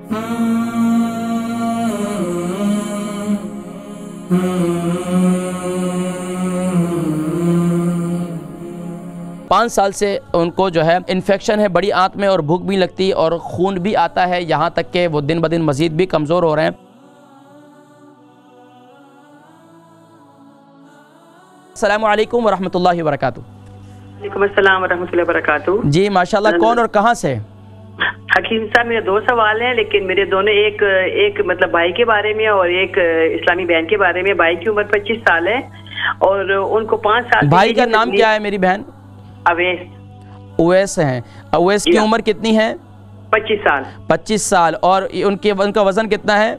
पाँच साल से उनको जो है इन्फेक्शन है बड़ी आंत में और भूख भी लगती है और खून भी आता है, यहाँ तक कि वो दिन ब दिन मज़ीद भी कमज़ोर हो रहे हैं। अस्सलामु अलैकुम वरहमतुल्लाहि वबरकातुहू। वालेकुम अस्सलाम वरहमतुल्लाहि वबरकातुहू। जी माशाल्लाह, कौन और कहाँ से? हकीम साहब, मेरे दो सवाल हैं, लेकिन मेरे दोनों एक मतलब भाई के बारे में और एक इस्लामी बहन के बारे में। भाई की उम्र 25 साल है और उनको 5 साल। भाई का नाम क्या है मेरी बहन? अवैस। उवैस हैं। उवैस की उम्र कितनी है? 25 साल। 25 साल। और उनका वजन कितना है?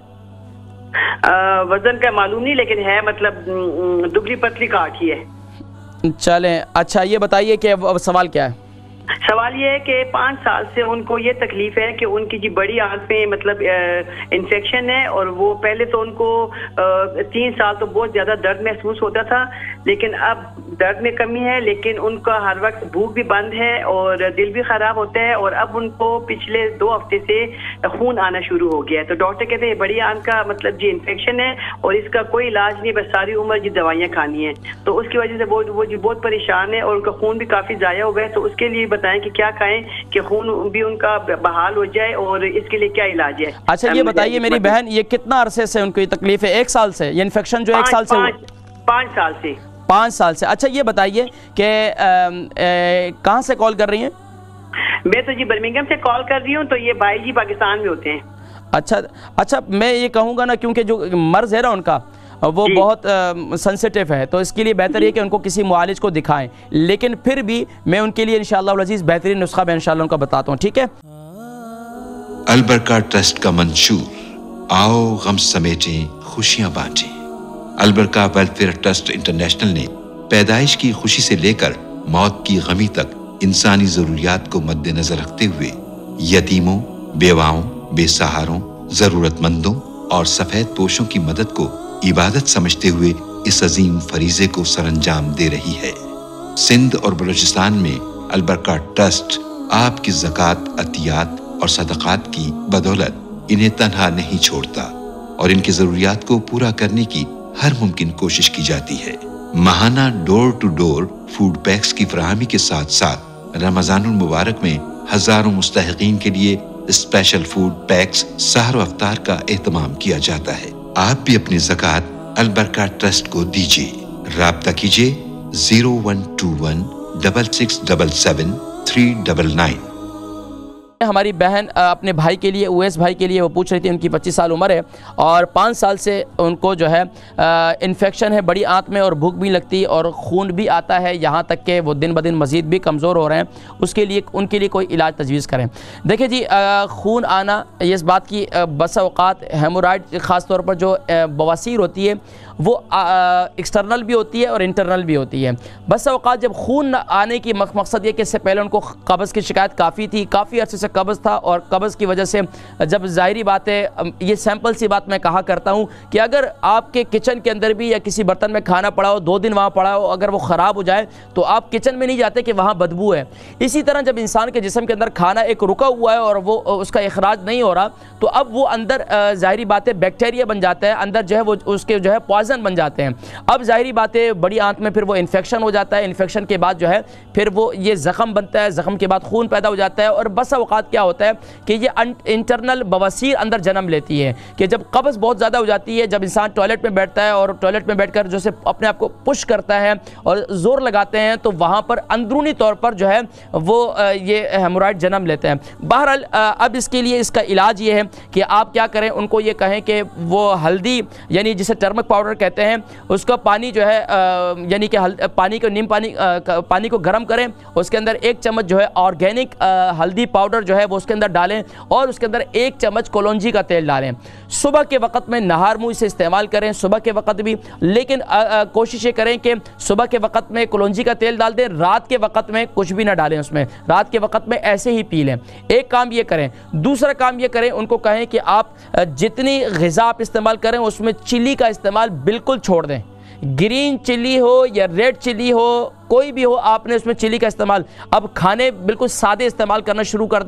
वजन का मालूम नहीं, लेकिन है मतलब दुबली पतली काट ही है। चलें, अच्छा ये बताइए कि सवाल क्या है? सवाल ये है कि 5 साल से उनको ये तकलीफ है कि उनकी जी बड़ी आंत में मतलब इन्फेक्शन है, और वो पहले तो उनको 3 साल तो बहुत ज़्यादा दर्द महसूस होता था, लेकिन अब दर्द में कमी है, लेकिन उनका हर वक्त भूख भी बंद है और दिल भी ख़राब होता है, और अब उनको पिछले 2 हफ्ते से खून आना शुरू हो गया है। तो डॉक्टर कहते हैं बड़ी आंत का मतलब जी इन्फेक्शन है और इसका कोई इलाज नहीं, बस सारी उम्र जी दवाइयाँ खानी है। तो उसकी वजह से वो जी बहुत परेशान है और उनका खून भी काफ़ी ज़ाया हो गया है। तो उसके लिए बताएं कि क्या खाएं कि खून भी उनका बहाल हो जाए और इसके लिए क्या इलाज है। अच्छा ये बताइए मेरी बहन, ये कितना अरसे से उनको ये तकलीफ है? 1 साल से? ये इन्फेक्शन जो 1 साल से? 5 साल से। 5 साल से। अच्छा ये बताइए कि कहाँ से कॉल कर रही हैं? मैं तो जी बर्मिंघम से कॉल कर रही हूँ। तो ये भाई जी पाकिस्तान में होते हैं। अच्छा मैं ये कहूँगा ना, क्योंकि जो मर्ज़ है ना उनका वो बहुत सेंसिटिव है, तो इसके लिए बेहतर है कि उनको किसी मुआलिज को दिखाएं, लेकिन फिर भी मैं उनके लिए इंशाअल्लाह अज़ीज़ बेहतरीन नुस्खा मैं इंशाअल्लाह उनको बताता हूँ, ठीक है? अल बरका ट्रस्ट का मंशूर, आओ गम समेटें खुशियां बांटें। अल बरका वेलफेयर ट्रस्ट इंटरनेशनल ने पैदाइश की खुशी से लेकर मौत की गमी तक इंसानी जरूरियात को मद्देनजर रखते हुए यतीमों, बेवाओं, बेसहारों, जरूरतमंदों और सफेद पोशों की मदद को इबादत समझते हुए इस अजीम फरीजे को सरअंजाम दे रही है। सिंध और बलूचिस्तान में अल बरका ट्रस्ट आपकी ज़कात, अतियात और सदक़ात की बदौलत इन्हें तन्हा नहीं छोड़ता और इनकी ज़रूरियात को पूरा करने की हर मुमकिन कोशिश की जाती है। माहाना door to door food packs की फराहमी के साथ साथ रमज़ानुल मुबारक में हजारों मुस्तहिकीन के लिए स्पेशल फूड पैक्स सहर अफ्तार का एहतमाम किया जाता है। आप भी अपनी ज़कात अल बरका ट्रस्ट को दीजिए। राब्ता कीजिए 0121 6677 399। हमारी बहन अपने भाई के लिए, उवैस भाई के लिए, वो पूछ रही थी, उनकी 25 साल उम्र है और 5 साल से उनको जो है इन्फेक्शन है बड़ी आंत में और भूख भी लगती है और खून भी आता है, यहाँ तक कि वो दिन ब दिन मज़ीद भी कमज़ोर हो रहे हैं। उसके लिए उनके लिए कोई इलाज तजवीज़ करें। देखिए जी, खून आना ये इस बात की बसा औक़ात हेमोराइड ख़ास तौर पर जो बवासीर होती है वो एक्सटर्नल भी होती है और इंटरनल भी होती है। बसा औक़ात जब खून आने की मकसद ये कि इससे पहले उनको कब्ज़ की शिकायत काफ़ी थी, काफ़ी अर्से से कब्ज़ था, और कब्ज़ की वजह से जब ज़ाहिरी बात है, ये सैंपल सी बात मैं कहा करता हूँ कि अगर आपके किचन के अंदर भी या किसी बर्तन में खाना पड़ा हो, 2 दिन वहाँ पड़ा हो, अगर वो ख़राब हो जाए तो आप किचन में नहीं जाते कि वहाँ बदबू है। इसी तरह जब इंसान के जिस्म के अंदर खाना एक रुका हुआ है और वो उसका इखराज नहीं हो रहा, तो अब वो अंदर ज़ाहिरी बात है बैक्टीरिया बन जाता है, अंदर जो है वो उसके जो है पॉइजन बन जाते हैं। अब ज़ाहिरी बात है बड़ी आंत में फिर वो इन्फेक्शन हो जाता है, इन्फेक्शन के बाद जो है फिर वो ये ज़ख़म बनता है, ज़ख़म के बाद खून पैदा हो जाता है, और बस औक़ात क्या होता है कि ये इंटरनल बवासीर अंदर जन्म लेती है कि जब कब्ज़ बहुत ज़्यादा हो जाती है, जब इंसान टॉयलेट में बैठता है और टॉयलेट में बैठकर जो से अपने आप को पुश करता है और ज़ोर लगाते हैं, तो वहाँ पर अंदरूनी तौर पर जो है वो ये हेमोराइड जन्म लेते हैं। बहरहाल अब इसके लिए इसका इलाज ये है कि आप क्या करें, उनको ये कहें कि वो हल्दी यानी जिसे टर्मरिक पाउडर कहते हैं, उसका पानी जो है यानी कि पानी को नीम पानी को गर्म करें, उसके अंदर 1 चम्मच जो है ऑर्गेनिक हल्दी पाउडर जो है वो उसके अंदर डालें और उसके अंदर 1 चम्मच कलौंजी का तेल डालें। सुबह के वक्त में नहार मुँह से इस्तेमाल करें, सुबह के वक्त भी, लेकिन कोशिश ये करें कि सुबह के वक्त में कलौंजी का तेल डाल दें, रात के वक्त में कुछ भी ना डालें उसमें, रात के वक्त में ऐसे ही पी लें। एक काम ये करें। दूसरा काम ये करें, उनको कहें कि आप जितनी ग़िज़ा आप इस्तेमाल करें उसमें चिली का इस्तेमाल बिल्कुल छोड़ दें। ग्रीन चिली हो या रेड चिली हो, कोई भी हो, आपने उसमें चिली का इस्तेमाल अब खाने बिल्कुल सादे इस्तेमाल करना शुरू कर दें।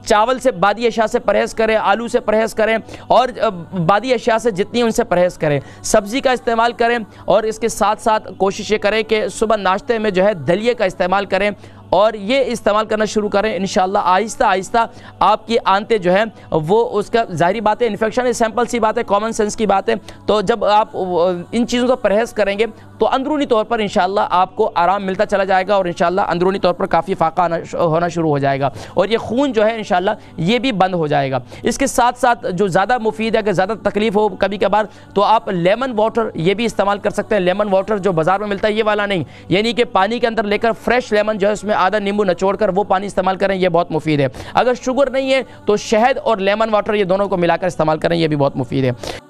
चावल से, बादी अशिया से परहेज़ करें, आलू से परहेज़ करें और बादी अशिया से जितनी उनसे परहेज़ करें। सब्ज़ी का इस्तेमाल करें और इसके साथ साथ कोशिश ये करें कि सुबह नाश्ते में जो है दलिए का इस्तेमाल करें और ये इस्तेमाल करना शुरू करें। इंशाल्लाह आहिस्ता आहिस्ता आपकी आंतें जो है वो, उसका ज़ाहिरी बात है इन्फेक्शन है, सिंपल सी बात है, कॉमन सेंस की बात है। तो जब आप इन चीज़ों का परहेज़ करेंगे तो अंदरूनी तौर पर इंशाल्लाह आपको आराम मिलता चला जाएगा और इंशाल्लाह अंदरूनी तौर पर काफ़ी फ़ाका होना शुरू हो जाएगा और ये खून जो है इंशाल्लाह ये भी बंद हो जाएगा। इसके साथ साथ जो ज़्यादा मुफीद है, अगर ज़्यादा तकलीफ़ हो कभी कभार, तो आप लेमन वाटर ये भी इस्तेमाल कर सकते हैं। लेमन वाटर जो बाज़ार में मिलता है ये वाला नहीं, यानी कि पानी के अंदर लेकर फ्रेश लेमन जो है उसमें आधा नींबू निचोड़ कर वो पानी इस्तेमाल करें, ये बहुत मुफीद है। अगर शुगर नहीं है तो शहद और लेमन वाटर ये दोनों को मिलाकर इस्तेमाल करें, ये भी बहुत मुफीद है।